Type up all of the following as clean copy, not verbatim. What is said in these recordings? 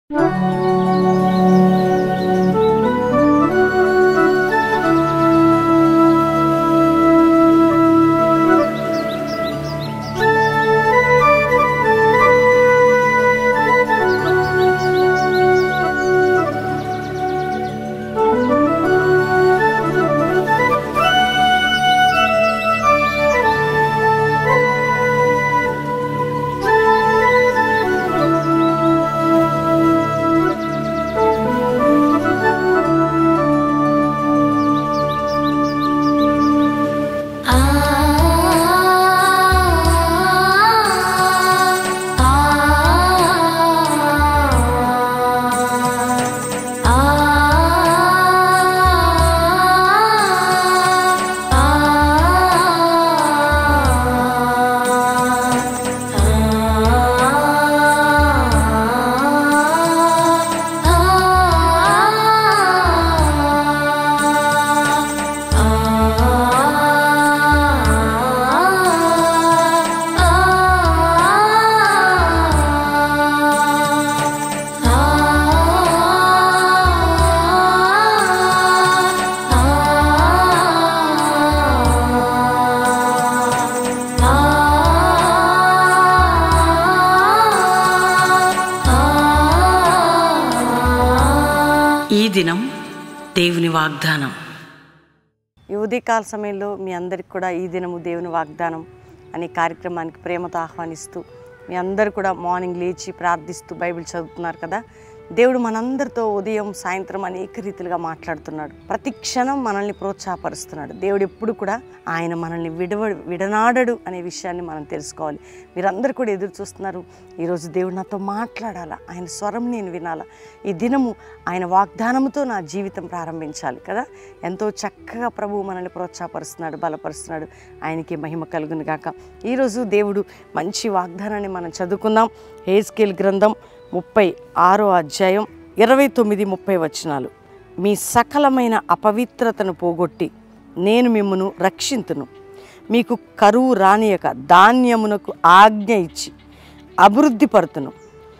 ఈ దినం దేవుని వాగ్దానం. ఈ ఉదయకాల సమయంలో మీ అందరికి కూడా ఈ దినము దేవుని వాగ్దానం అనే కార్యక్రమానికి ప్రేమతో ఆహ్వానిస్తూ మీ అందరు కూడా మార్నింగ్ లేచి ప్రార్థిస్తూ బైబిల్ చదువుతున్నారు కదా. దేవుడు మనందరితో ఉదయం సాయంత్రం అనేక రీతిలుగా మాట్లాడుతున్నాడు. ప్రతి క్షణం మనల్ని ప్రోత్సాహపరుస్తున్నాడు. దేవుడు ఎప్పుడు కూడా ఆయన మనల్ని విడనాడడు అనే విషయాన్ని మనం తెలుసుకోవాలి. మీరందరూ కూడా ఎదురు చూస్తున్నారు. ఈరోజు దేవుడు నాతో మాట్లాడాలా, ఆయన స్వరం నేను వినాలా, ఈ దినము ఆయన వాగ్దానంతో నా జీవితం ప్రారంభించాలి కదా. ఎంతో చక్కగా ప్రభువు మనల్ని ప్రోత్సాహపరుస్తున్నాడు, బలపరుస్తున్నాడు. ఆయనకి మహిమ కలుగును గాక. ఈరోజు దేవుడు మంచి వాగ్దానాన్ని మనం చదువుకుందాం. హెజ్కేలు గ్రంథం 36వ అధ్యాయం 29-30 వచనాలు. మీ సకలమైన అపవిత్రతను పోగొట్టి నేను మిమ్మును రక్షింతును. మీకు కరువు రానియక ధాన్యమునకు ఆజ్ఞ ఇచ్చి అభివృద్ధి పరుతును.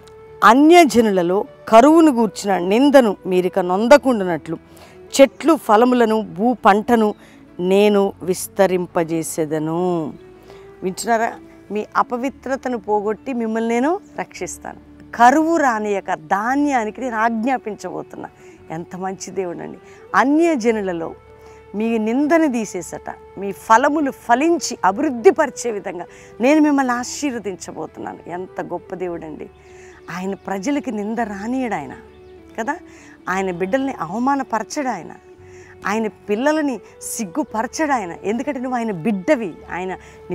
అన్యజనులలో కరువును గూర్చిన నిందను మీరిక నొందకుండునట్లు చెట్లు ఫలములను భూ పంటను నేను విస్తరింపజేసేదను. వింటున్నారా? మీ అపవిత్రతను పోగొట్టి మిమ్మల్ని నేను రక్షిస్తాను. కరువు రానియక ధాన్యానికి నేను ఆజ్ఞాపించబోతున్నా. ఎంత మంచి దేవుడు అండి. అన్యజనులలో మీ నిందని తీసేసట మీ ఫలములు ఫలించి అభివృద్ధి పరిచే విధంగా నేను మిమ్మల్ని ఆశీర్వదించబోతున్నాను. ఎంత గొప్ప దేవుడు అండి. ఆయన ప్రజలకి నింద రానియడు ఆయన కదా. ఆయన బిడ్డల్ని అవమానపరచడు ఆయన. ఆయన పిల్లలని సిగ్గుపరచడు ఆయన. ఎందుకంటే నువ్వు ఆయన బిడ్డవి. ఆయన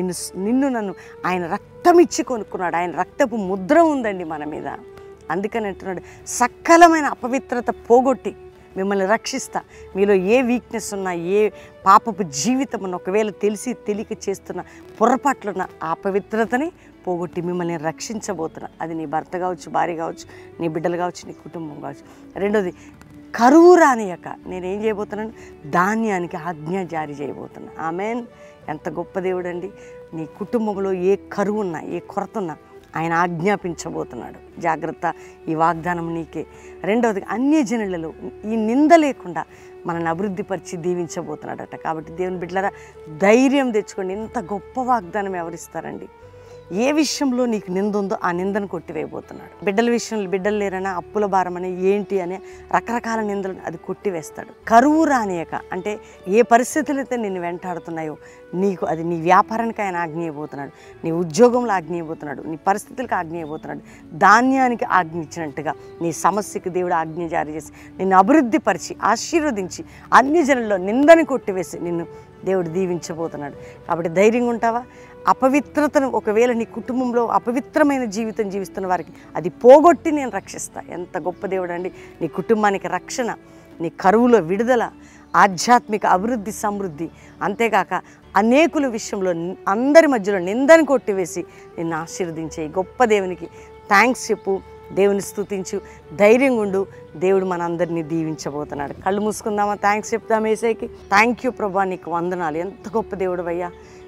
నన్ను ఆయన రక్తం ఇచ్చి కొనుక్కున్నాడు. ఆయన రక్తపు ముద్ర ఉందండి మన మీద. అందుకని అంటున్నాడు, సకలమైన అపవిత్రత పోగొట్టి మిమ్మల్ని రక్షిస్తా. మీలో ఏ వీక్నెస్ ఉన్నా, ఏ పాపపు జీవితం ఉన్నా, ఒకవేళ తెలిసి తెలియక చేస్తున్న పొరపాట్లున్న ఆ అపవిత్రతని పోగొట్టి మిమ్మల్ని రక్షించబోతున్నా. అది నీ భర్త కావచ్చు, భార్య కావచ్చు, నీ బిడ్డలు కావచ్చు, నీ కుటుంబం కావచ్చు. రెండోది, కరువు రానియక నేనేం చేయబోతున్నాను? ధాన్యానికి ఆజ్ఞ జారీ చేయబోతున్నా. ఆమెన్. ఎంత గొప్ప దేవుడు అండి. నీ కుటుంబంలో ఏ కరువు ఉన్నా, ఏ కొరత ఉన్నా ఆయన ఆజ్ఞాపించబోతున్నాడు. జాగ్రత్త, ఈ వాగ్దానం నీకే. రెండవది, అన్యజనులలో ఈ నింద లేకుండా మనల్ని అభివృద్ధిపరిచి దీవించబోతున్నాడట. కాబట్టి దేవుని బిడ్డలారా ధైర్యం తెచ్చుకోండి. ఇంత గొప్ప వాగ్దానం ఎవరిస్తారండి? ఏ విషయంలో నీకు నింద ఉందో ఆ నిందను కొట్టివేయబోతున్నాడు. బిడ్డల విషయంలో బిడ్డలు లేరనా, అప్పుల భారం అని ఏంటి అనే రకరకాల నిందలు అది కొట్టివేస్తాడు. కరువు రానియక అంటే ఏ పరిస్థితులు అయితే నిన్ను వెంటాడుతున్నాయో నీకు అది నీ వ్యాపారానికి ఆయన ఆజ్ఞయబోతున్నాడు, నీ ఉద్యోగంలో ఆజ్ఞయబోతున్నాడు, నీ పరిస్థితులకు ఆజ్ఞయబోతున్నాడు. ధాన్యానికి ఆజ్ఞ ఇచ్చినట్టుగా నీ సమస్యకి దేవుడు ఆజ్ఞ జారీ చేసి నిన్ను అభివృద్ధి పరిచి ఆశీర్వదించి అన్ని జనుల్లో నిందని కొట్టివేసి నిన్ను దేవుడు దీవించబోతున్నాడు. కాబట్టి ధైర్యంగా ఉంటావా? అపవిత్రతను ఒకవేళ నీ కుటుంబంలో అపవిత్రమైన జీవితం జీవిస్తున్న వారికి అది పోగొట్టి నేను రక్షిస్తా. ఎంత గొప్ప దేవుడు అండి. నీ కుటుంబానికి రక్షణ, నీ కరువులో విడుదల, ఆధ్యాత్మిక అభివృద్ధి, సమృద్ధి, అంతేకాక అనేకుల విషయంలో అందరి మధ్యలో నిందని కొట్టివేసి నిన్ను ఆశీర్వదించే గొప్ప దేవునికి థ్యాంక్స్ చెప్పు. దేవుని స్తుతించు, ధైర్యంగా ఉండు. దేవుడు మనందరినీ దీవించబోతున్నాడు. కళ్ళు మూసుకుందామా? థ్యాంక్స్ చెప్తాం యేసయ్యకి. థ్యాంక్ యూ ప్రభా, నీకు వందనాలు. ఎంత గొప్ప దేవుడు అయ్యా.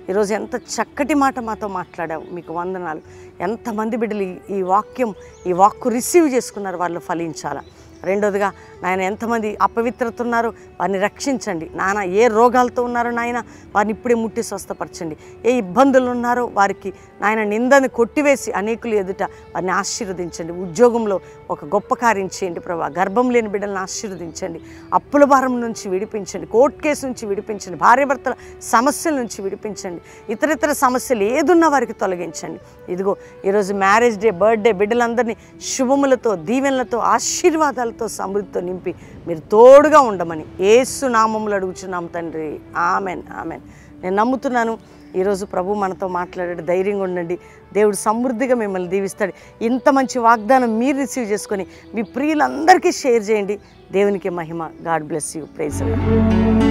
ఈరోజు ఎంత చక్కటి మాట మాతో మాట్లాడావు, మీకు వందనాలు. ఎంతమంది బిడ్డలు ఈ వాక్కు రిసీవ్ చేసుకున్నారు, వాళ్ళు ఫలించాలా. రెండోదిగా నాయన ఎంతమంది అపవిత్రత ఉన్నారో వారిని రక్షించండి నాన్న. ఏ రోగాలతో ఉన్నారో నాయన వారిని ఇప్పుడే ముట్టి స్వస్థపరచండి. ఏ ఇబ్బందులు ఉన్నారో వారికి నాయన నిందని కొట్టివేసి అనేకులు ఎదుట వారిని ఆశీర్వదించండి. ఉద్యోగంలో ఒక గొప్ప కార్యం చేయండి ప్రభా. గర్భం లేని బిడ్డలను ఆశీర్వదించండి. అప్పుల భారం నుంచి విడిపించండి. కోర్టు కేసు నుంచి విడిపించండి. భార్యాభర్తల సమస్యల నుంచి విడిపించండి. ఇతరితర సమస్యలు ఏదున్నా వారికి తొలగించండి. ఇదిగో ఈరోజు మ్యారేజ్ డే, బర్త్డే బిడ్డలందరినీ శుభములతో, దీవెనలతో, ఆశీర్వాదాలతో, సమృద్ధితో నింపి మీరు తోడుగా ఉండమని యేసు నామములో అడుగుచున్నాం తండ్రి. Amen, amen. నేను నమ్ముతున్నాను ఈరోజు ప్రభు మనతో మాట్లాడాడు. ధైర్యంగా ఉండండి. దేవుడు సమృద్ధిగా మిమ్మల్ని దీవిస్తాడు. ఇంత మంచి వాగ్దానం మీరు రిసీవ్ చేసుకొని మీ ప్రియులందరికీ షేర్ చేయండి. దేవునికి మహిమ. God bless you. Praise the lord.